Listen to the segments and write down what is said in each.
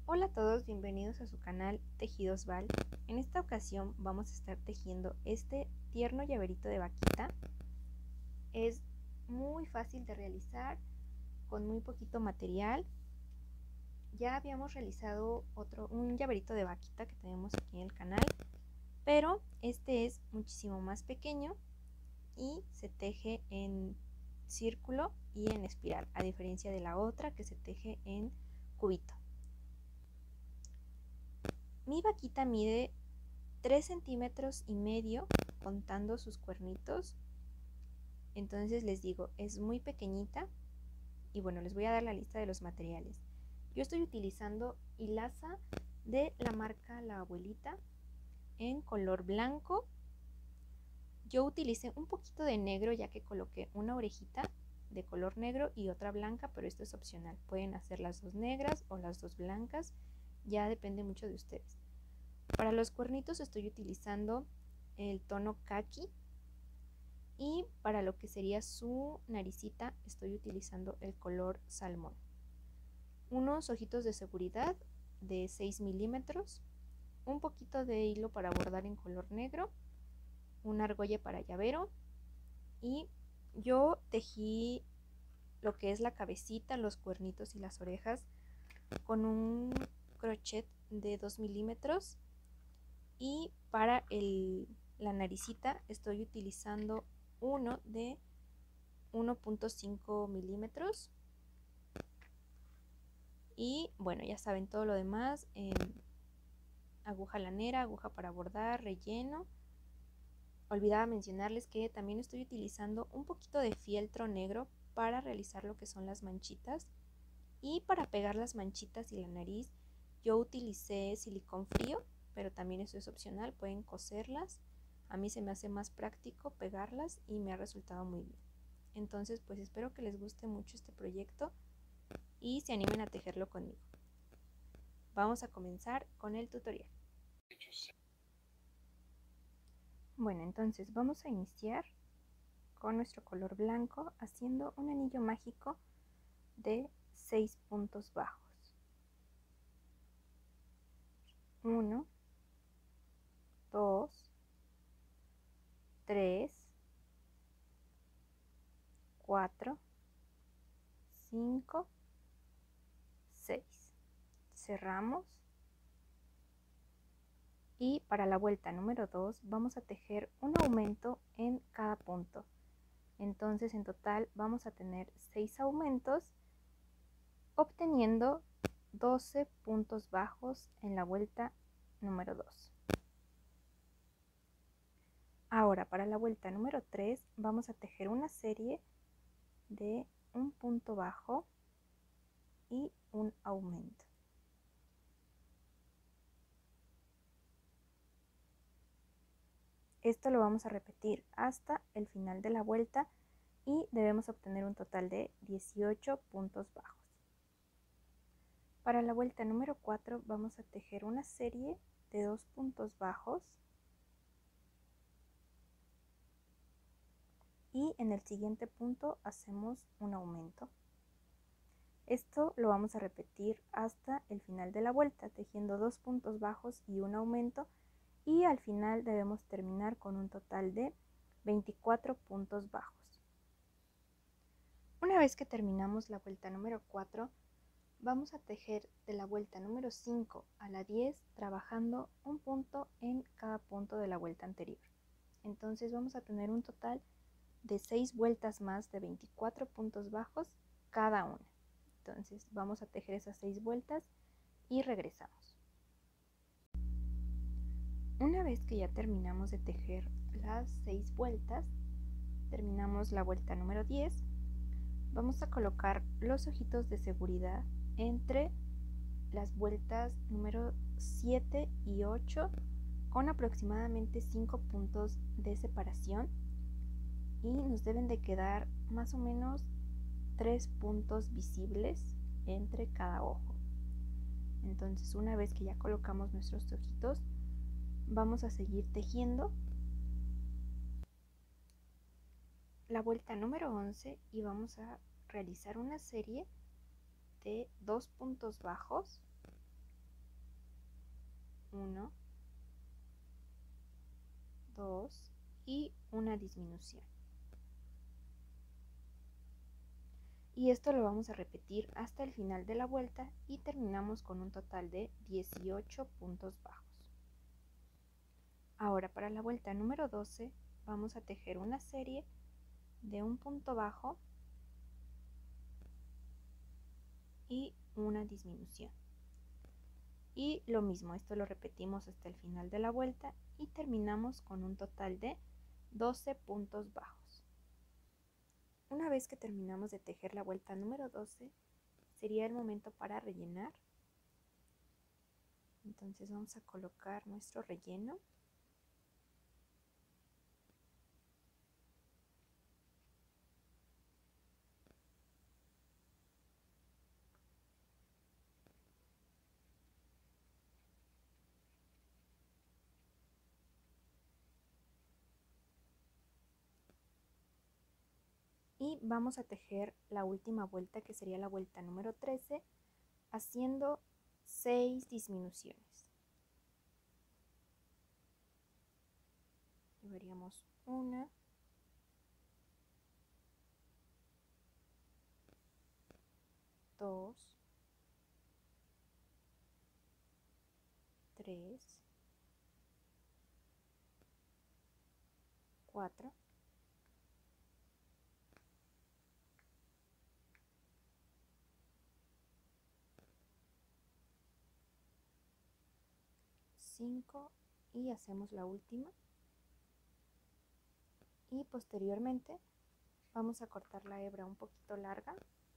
Hola a todos, bienvenidos a su canal Tejidos Val. En esta ocasión vamos a estar tejiendo este tierno llaverito de vaquita. Es muy fácil de realizar, con muy poquito material. Ya habíamos realizado un llaverito de vaquita que tenemos aquí en el canal, pero este es muchísimo más pequeño y se teje en círculo y en espiral, a diferencia de la otra que se teje en cubito. Mi vaquita mide 3,5 centímetros contando sus cuernitos. Entonces les digo, es muy pequeñita. Y bueno, les voy a dar la lista de los materiales. Yo estoy utilizando hilaza de la marca La Abuelita en color blanco. Yo utilicé un poquito de negro ya que coloqué una orejita de color negro y otra blanca, pero esto es opcional. Pueden hacer las dos negras o las dos blancas, ya depende mucho de ustedes. Para los cuernitos estoy utilizando el tono caqui y para lo que sería su naricita estoy utilizando el color salmón. Unos ojitos de seguridad de 6 milímetros, un poquito de hilo para bordar en color negro, una argolla para llavero y yo tejí lo que es la cabecita, los cuernitos y las orejas con un crochet de 2 milímetros. Y para la naricita estoy utilizando uno de 1.5 milímetros. Y bueno, ya saben todo lo demás, aguja lanera, aguja para bordar, relleno. Olvidaba mencionarles que también estoy utilizando un poquito de fieltro negro para realizar lo que son las manchitas. Y para pegar las manchitas y la nariz yo utilicé silicón frío, pero también eso es opcional, pueden coserlas. A mí se me hace más práctico pegarlas y me ha resultado muy bien. Entonces pues espero que les guste mucho este proyecto y se animen a tejerlo conmigo. Vamos a comenzar con el tutorial. Bueno, entonces vamos a iniciar con nuestro color blanco haciendo un anillo mágico de 6 puntos bajos. 1, 2, 3, 4, 5, 6. Cerramos. Y para la vuelta número 2 vamos a tejer un aumento en cada punto. Entonces en total vamos a tener 6 aumentos, obteniendo 12 puntos bajos en la vuelta número 2. Ahora para la vuelta número 3 vamos a tejer una serie de un punto bajo y un aumento. Esto lo vamos a repetir hasta el final de la vuelta y debemos obtener un total de 18 puntos bajos. Para la vuelta número 4 vamos a tejer una serie de 2 puntos bajos y en el siguiente punto hacemos un aumento. Esto lo vamos a repetir hasta el final de la vuelta, tejiendo 2 puntos bajos y un aumento, y al final debemos terminar con un total de 24 puntos bajos. Una vez que terminamos la vuelta número 4, vamos a tejer de la vuelta número 5 a la 10 trabajando un punto en cada punto de la vuelta anterior. Entonces vamos a tener un total de 6 vueltas más de 24 puntos bajos cada una. Entonces vamos a tejer esas 6 vueltas y regresamos. Una vez que ya terminamos de tejer las 6 vueltas, terminamos la vuelta número 10, vamos a colocar los ojitos de seguridad entre las vueltas número 7 y 8 con aproximadamente 5 puntos de separación y nos deben de quedar más o menos 3 puntos visibles entre cada ojo. Entonces una vez que ya colocamos nuestros ojitos, vamos a seguir tejiendo la vuelta número 11 y vamos a realizar una serie de 2 puntos bajos 1, 2 y una disminución. Y esto lo vamos a repetir hasta el final de la vuelta y terminamos con un total de 18 puntos bajos. Ahora para la vuelta número 12 vamos a tejer una serie de un punto bajo y una disminución. Y lo mismo, esto lo repetimos hasta el final de la vuelta y terminamos con un total de 12 puntos bajos. Una vez que terminamos de tejer la vuelta número 12, sería el momento para rellenar. Entonces vamos a colocar nuestro relleno. Y vamos a tejer la última vuelta, que sería la vuelta número 13, haciendo 6 disminuciones. Llevaríamos 1, 2, 3, 4, 5 y hacemos la última. Y posteriormente vamos a cortar la hebra un poquito larga.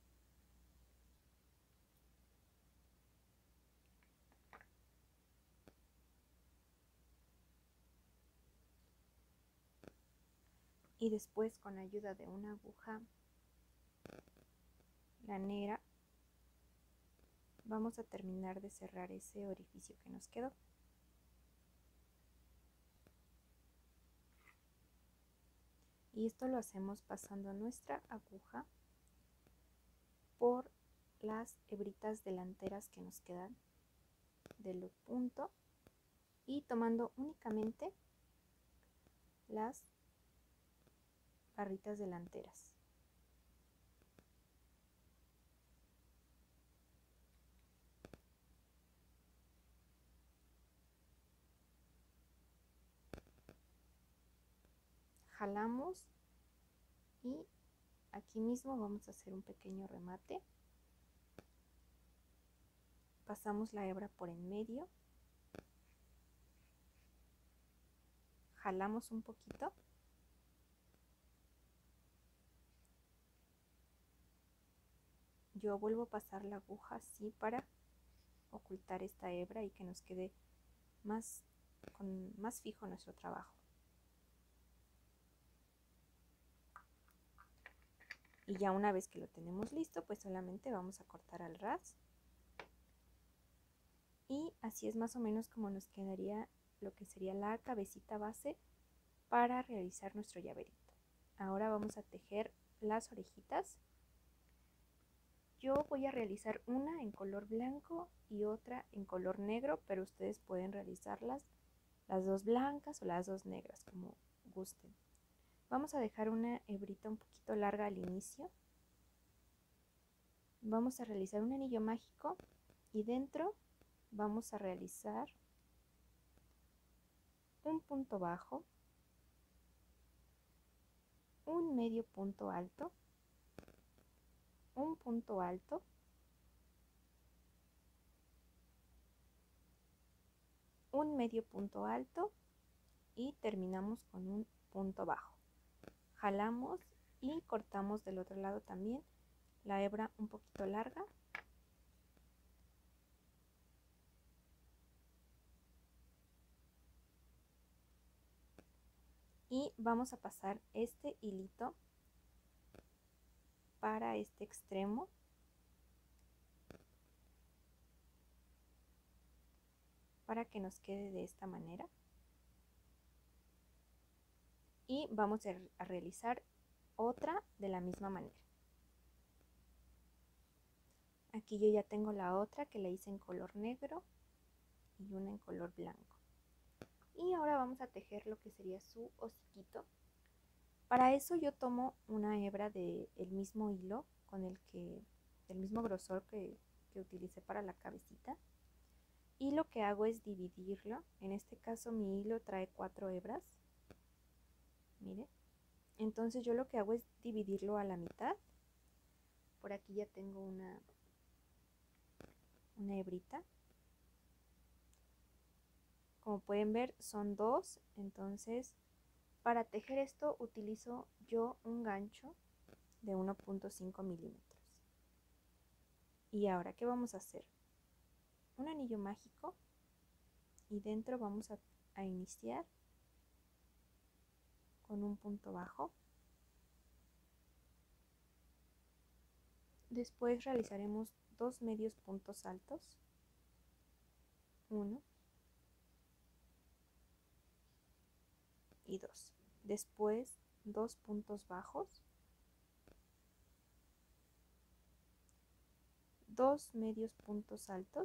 Y después, con ayuda de una aguja lanera, vamos a terminar de cerrar ese orificio que nos quedó. Y esto lo hacemos pasando nuestra aguja por las hebritas delanteras que nos quedan del punto y tomando únicamente las barritas delanteras. Jalamos y aquí mismo vamos a hacer un pequeño remate. Pasamos la hebra por en medio, jalamos un poquito yo vuelvo a pasar la aguja así para ocultar esta hebra y que nos quede más fijo nuestro trabajo. Y ya una vez que lo tenemos listo, pues solamente vamos a cortar al ras. Y así es más o menos como nos quedaría lo que sería la cabecita base para realizar nuestro llaverito. Ahora vamos a tejer las orejitas. Yo voy a realizar una en color blanco y otra en color negro, pero ustedes pueden realizarlas las dos blancas o las dos negras, como gusten. Vamos a dejar una hebrita un poquito larga al inicio. Vamos a realizar un anillo mágico y dentro vamos a realizar un punto bajo, un medio punto alto, un punto alto, un medio punto alto y terminamos con un punto bajo. Jalamos y cortamos del otro lado también la hebra un poquito larga. Y vamos a pasar este hilito para este extremo. Para que nos quede de esta manera. Y vamos a realizar otra de la misma manera. Aquí yo ya tengo la otra que la hice en color negro y una en color blanco. Y ahora vamos a tejer lo que sería su hociquito. Para eso yo tomo una hebra del mismo hilo del mismo grosor que utilicé para la cabecita. Y lo que hago es dividirlo. En este caso mi hilo trae 4 hebras. Mire. Entonces yo lo que hago es dividirlo a la mitad. Por aquí ya tengo una hebrita. Como pueden ver son 2, entonces para tejer esto utilizo yo un gancho de 1.5 milímetros. Y ahora, ¿qué vamos a hacer? Un anillo mágico y dentro vamos a iniciar con un punto bajo. Después realizaremos 2 medios puntos altos. 1 y 2. Después 2 puntos bajos. 2 medios puntos altos.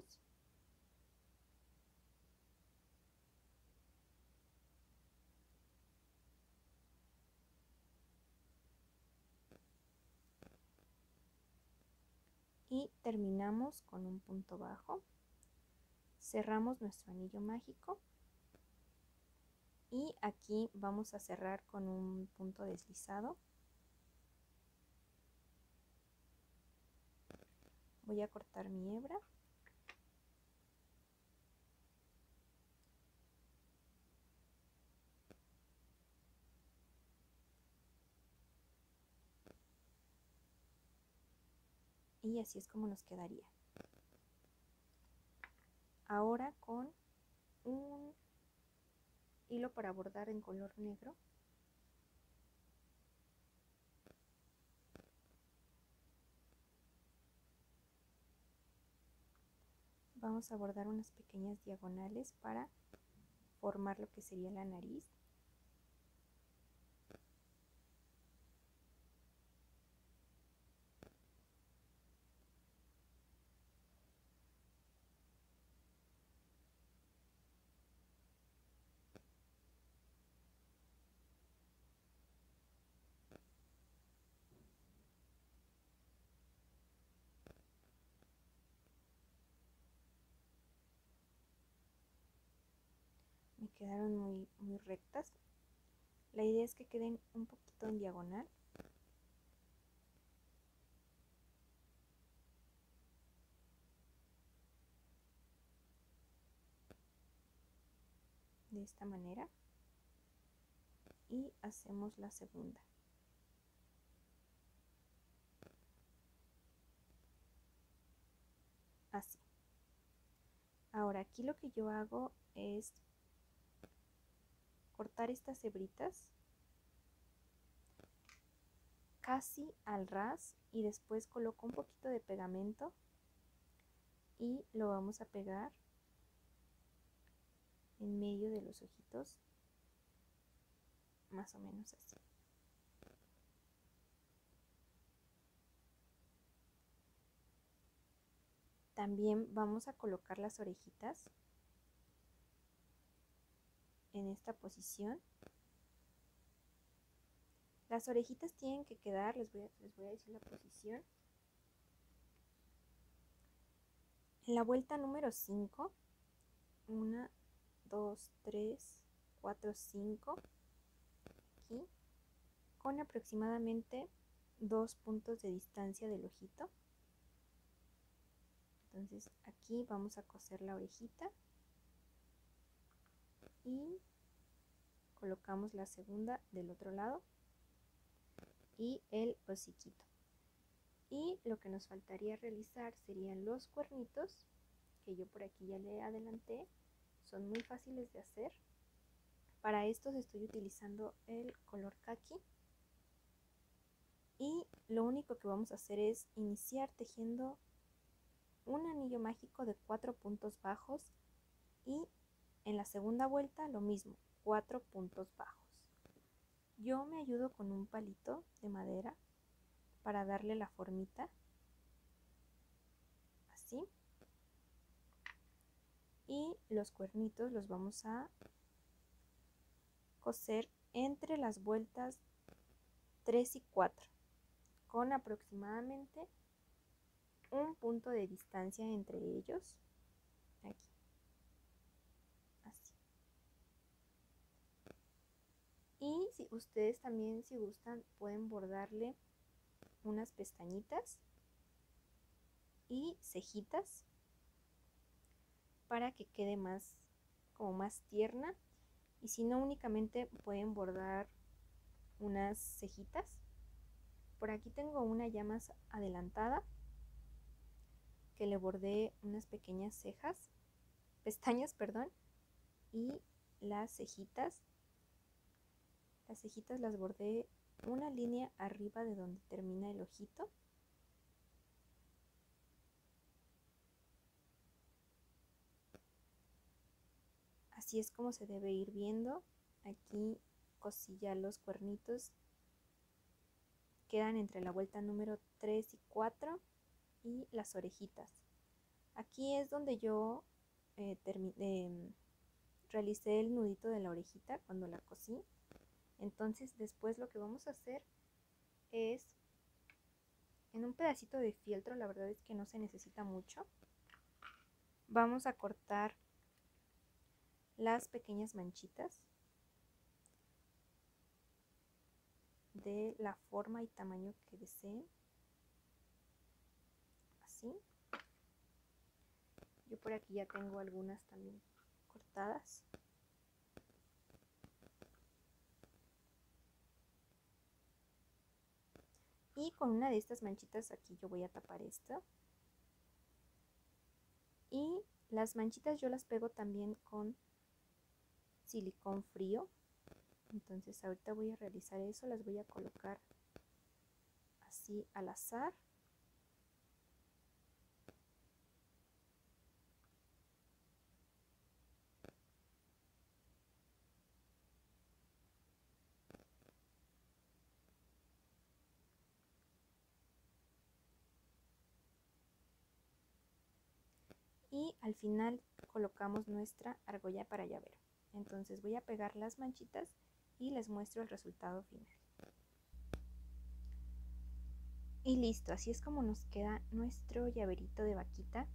Y terminamos con un punto bajo. Cerramos nuestro anillo mágico y aquí vamos a cerrar con un punto deslizado. Voy a cortar mi hebra. Y así es como nos quedaría. Ahora con un hilo para bordar en color negro vamos a bordar unas pequeñas diagonales para formar lo que sería la nariz. Me quedaron muy rectas. La idea es que queden un poquito en diagonal. De esta manera. Y hacemos la segunda. Así. Ahora aquí lo que yo hago es cortar estas hebritas casi al ras y después coloco un poquito de pegamento y lo vamos a pegar en medio de los ojitos, más o menos así. También vamos a colocar las orejitas en esta posición. Las orejitas tienen que quedar, les voy a decir la posición. En la vuelta número 5, 1, 2, 3, 4, 5, aquí, con aproximadamente 2 puntos de distancia del ojito. Entonces aquí vamos a coser la orejita y colocamos la segunda del otro lado y el hociquito. Y lo que nos faltaría realizar serían los cuernitos, que yo por aquí ya le adelanté, son muy fáciles de hacer. Para estos estoy utilizando el color caqui y lo único que vamos a hacer es iniciar tejiendo un anillo mágico de 4 puntos bajos y en la segunda vuelta lo mismo, 4 puntos bajos. Yo me ayudo con un palito de madera para darle la formita, así. y los cuernitos los vamos a coser entre las vueltas 3 y 4 con aproximadamente un punto de distancia entre ellos, aquí, así. Y si ustedes también, si gustan, pueden bordarle unas pestañitas y cejitas para que quede más, como más tierna. Y si no, únicamente pueden bordar unas cejitas. Por aquí tengo una ya más adelantada que le bordé unas pequeñas pestañas, perdón, y las cejitas las bordé una línea arriba de donde termina el ojito. Así es como se debe ir viendo. Aquí cosí ya los cuernitos, quedan entre la vuelta número 3 y 4 y las orejitas. Aquí es donde yo realicé el nudito de la orejita cuando la cosí. Entonces después lo que vamos a hacer es, en un pedacito de fieltro, la verdad es que no se necesita mucho, vamos a cortar las pequeñas manchitas de la forma y tamaño que deseen, así. Yo por aquí ya tengo algunas también cortadas. Y con una de estas manchitas aquí yo voy a tapar esto. Y las manchitas yo las pego también con silicón frío. Entonces ahorita voy a realizar eso, las voy a colocar así al azar. Y al final colocamos nuestra argolla para llavero. Entonces voy a pegar las manchitas y les muestro el resultado final. Y listo, así es como nos queda nuestro llaverito de vaquita.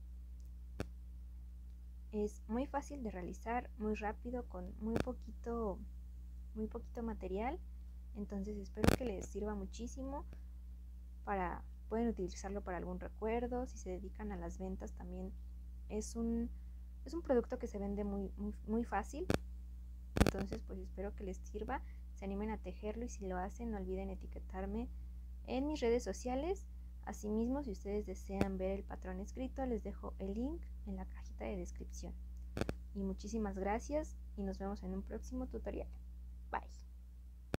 Es muy fácil de realizar, muy rápido, con muy poquito material. Entonces espero que les sirva muchísimo. Pueden utilizarlo para algún recuerdo. Si se dedican a las ventas también es un producto que se vende muy fácil. Entonces pues espero que les sirva, se animen a tejerlo, y si lo hacen no olviden etiquetarme en mis redes sociales. Asimismo, si ustedes desean ver el patrón escrito, les dejo el link en la cajita de descripción. Y muchísimas gracias y nos vemos en un próximo tutorial. Bye.